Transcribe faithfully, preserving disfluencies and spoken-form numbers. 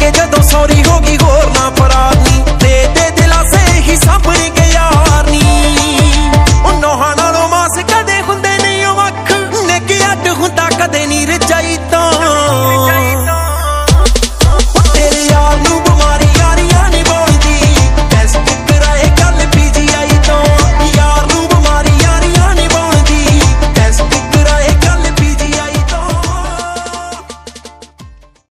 ਕੇ ਜਦੋਂ ਸੌਰੀ ਹੋ ਗਈ ਹੋਰ ਨਾ ਫਰਾ